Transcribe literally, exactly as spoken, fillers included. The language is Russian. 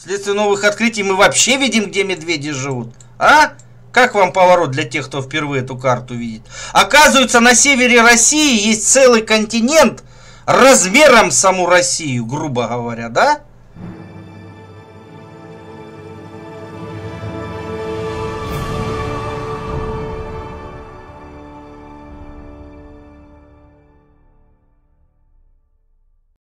Вследствие новых открытий мы вообще видим, где медведи живут. А? Как вам поворот для тех, кто впервые эту карту видит? Оказывается, на севере России есть целый континент размером с саму Россию, грубо говоря, да?